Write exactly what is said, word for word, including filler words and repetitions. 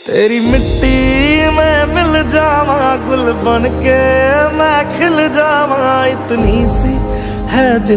तेरी मिट्टी में मिल जावा, गुल बन के मैं खिल जावा, इतनी सी है दिल